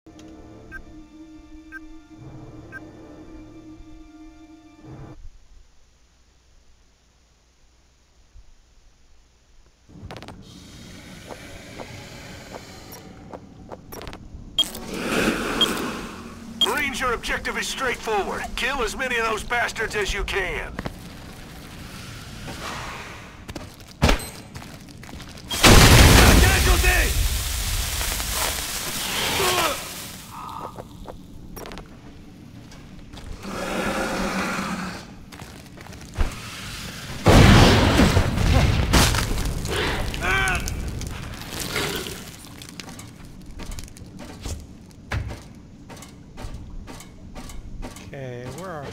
Marines, your objective is straightforward. Kill as many of those bastards as you can. Okay, where are we?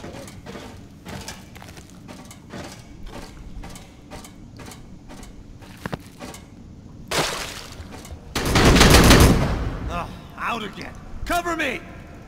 Oh, out again. Cover me!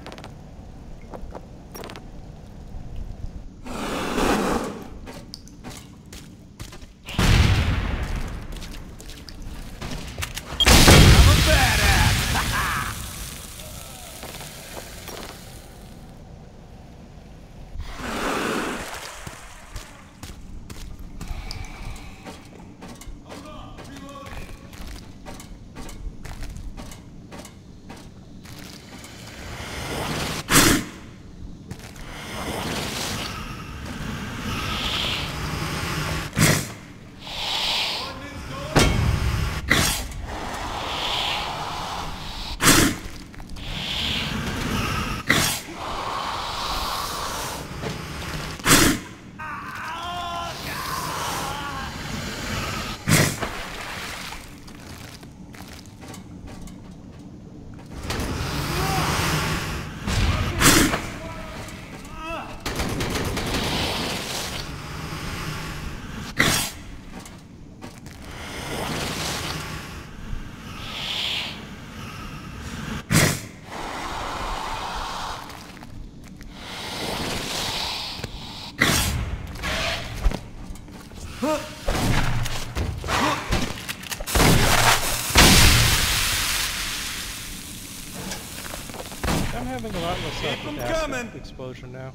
I'm having a lot less luck with acid explosion now.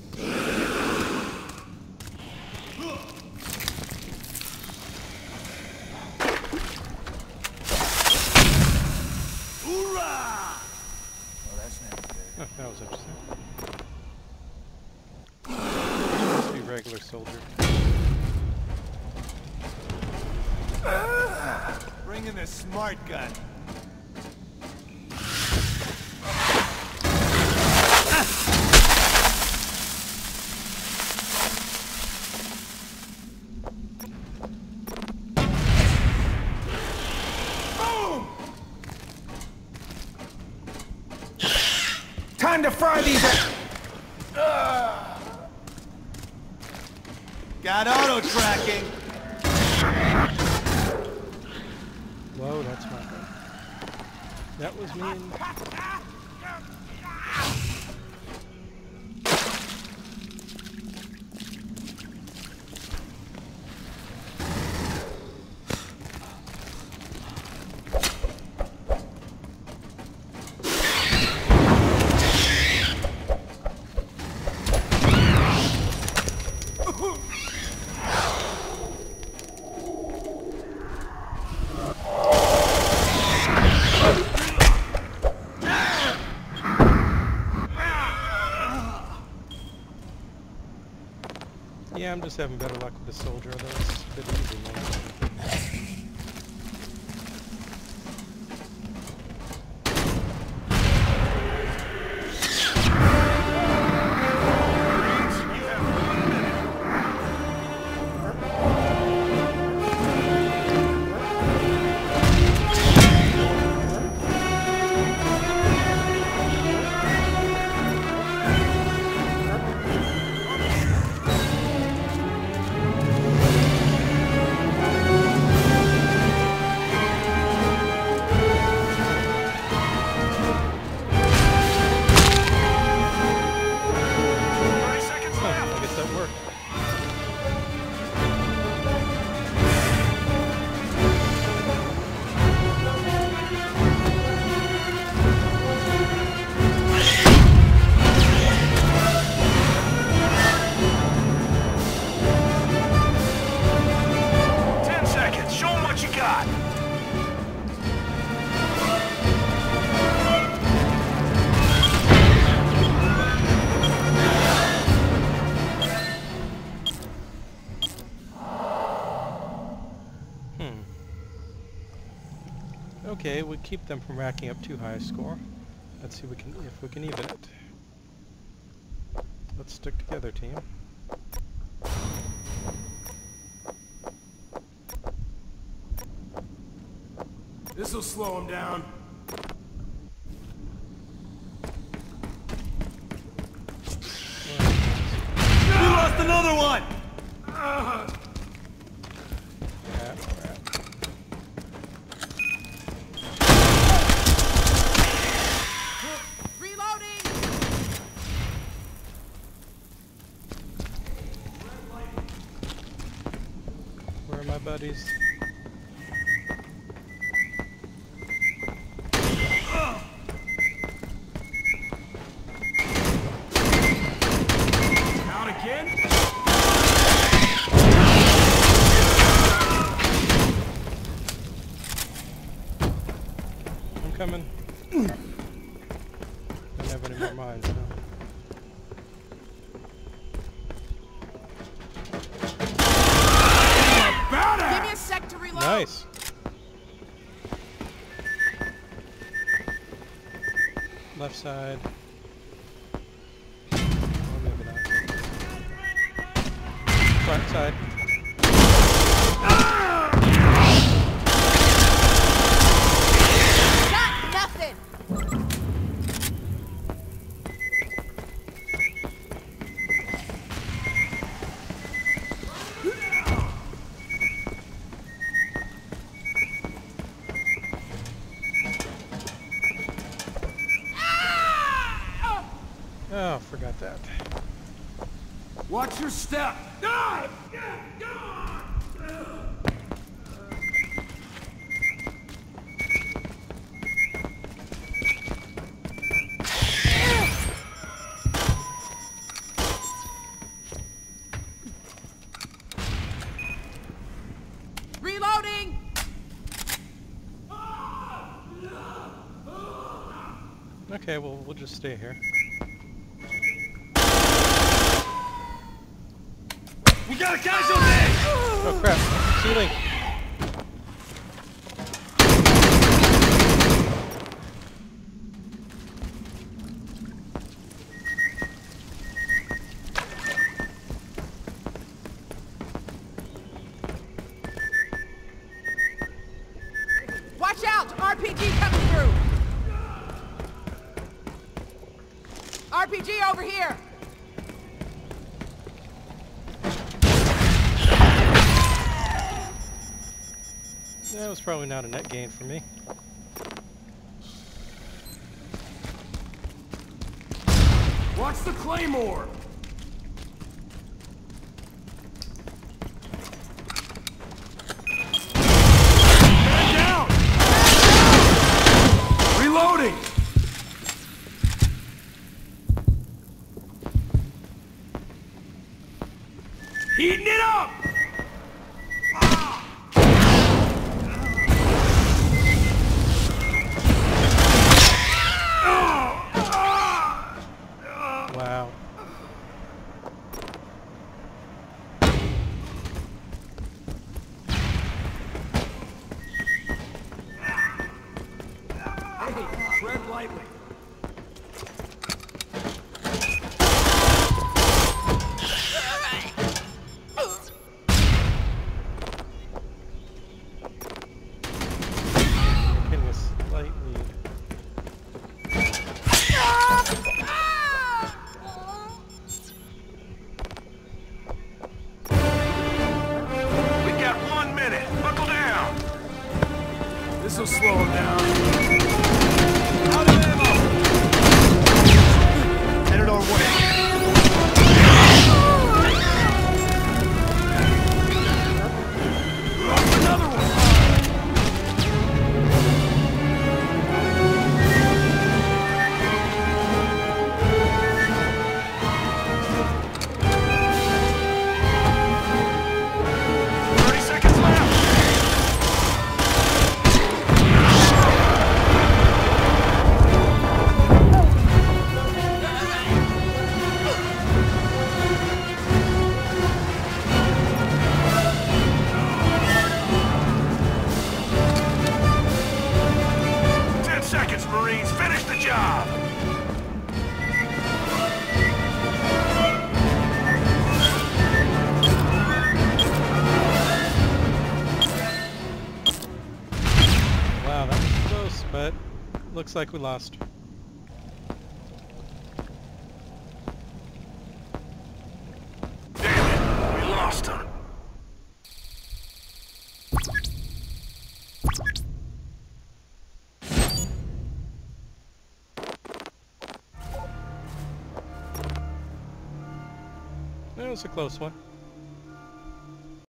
Hoorah! Well, that's not good. Oh, that was interesting. Must be regular soldier. Bring in the smart gun. Time to fry these. Got auto tracking. Whoa, that's not good. That was mean. Yeah, I'm just having better luck with the soldier, although it's a bit easy now. Okay, we keep them from racking up too high a score. Let's see if we can even it. Let's stick together, team. This'll slow him down. We lost another one! Reloading! Where are my buddies? Out again? I'm coming. Don't have any more mines, no. Give me a sec to reload. Nice. Left side. Or maybe not. Front side. Got nothing. Oh, forgot that. Watch your step! Reloading. Okay, well, we'll just stay here. We got a casualty! Oh crap, ceiling! Watch out! RPG coming through. RPG over here. That was probably not a net gain for me. Watch the claymore! Man down! Reloading! Heating it up! Wow. Hey, tread lightly. Looks like we lost. Damn it, we lost him. That was a close one.